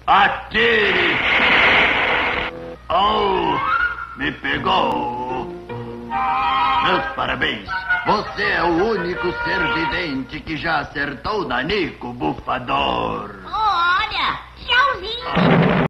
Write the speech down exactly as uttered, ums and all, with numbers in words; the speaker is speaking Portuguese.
Atire! Oh, me pegou. Meus parabéns. Você é o único ser vivente que já acertou Nanico Bufador. Olha, tchauzinho.